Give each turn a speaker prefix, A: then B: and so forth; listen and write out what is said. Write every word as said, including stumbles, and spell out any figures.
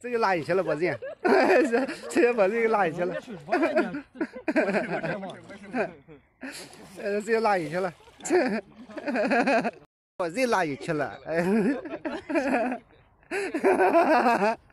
A: 这就拉进去了，把人，这这就把人给拉进去了。呃，这就拉进去了，把人拉进去了，哎。